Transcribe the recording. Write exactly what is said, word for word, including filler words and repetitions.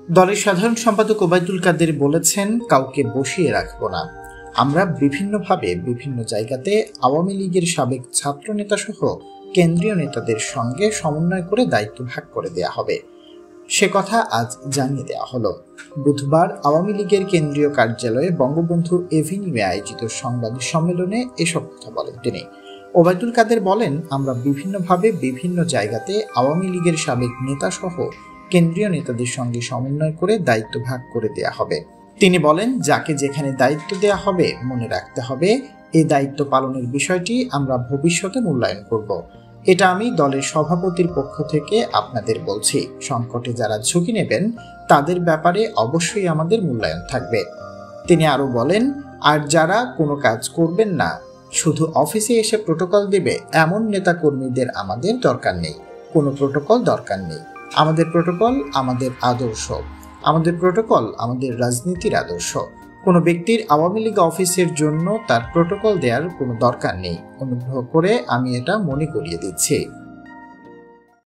দলের সাধারণ সম্পাদক ওবায়দুল কাদের বলেছেন, কাউকে বসিয়ে রাখব না। আমরা বিভিন্নভাবে বিভিন্ন জায়গাতে আওয়ামী লীগের সাবেক ছাত্র নেতা সহ কেন্দ্রীয় নেতাদের সঙ্গে সমন্বয় করে দায়িত্ব ভাগ করে দেয়া হবে, সে কথা আজ জানিয়ে দেওয়া হলো। বুধবার আওয়ামী লীগের কেন্দ্রীয় কার্যালয়ে বঙ্গবন্ধু এভিনিউয়ে আয়োজিত সংবাদ সম্মেলনে এসব কথা বলেন তিনি। ওবায়দুল কাদের বলেন, আমরা বিভিন্নভাবে বিভিন্ন জায়গাতে আওয়ামী লীগের সাবেক নেতা সহ কেন্দ্রীয় নেতাদের সঙ্গে সমন্বয় করে দায়িত্ব ভাগ করে দেয়া হবে। তিনি বলেন, যাকে যেখানে দায়িত্ব দেয়া হবে মনে রাখতে হবে এই দায়িত্ব পালনের বিষয়টি আমরা ভবিষ্যতে মূল্যায়ন করব। এটা আমি দলের সভাপতির পক্ষ থেকে আপনাদের বলছি। সংকটে যারা ঝুঁকি নেবেন তাদের ব্যাপারে অবশ্যই আমাদের মূল্যায়ন থাকবে। তিনি আরো বলেন, আর যারা কোনো কাজ করবেন না, শুধু অফিসে এসে প্রোটোকল দেবে এমন নেতা কর্মীদের আমাদের দরকার নেই। কোনো প্রোটোকল দরকার নেই। আমাদের প্রোটোকল আমাদের আদর্শ, আমাদের প্রোটোকল আমাদের রাজনীতির আদর্শ। কোনো ব্যক্তির আওয়ামী লীগ অফিসের জন্য তার প্রোটোকল দেওয়ার কোনো দরকার নেই। অনুগ্রহ করে আমি এটা মনে করিয়ে দিচ্ছি।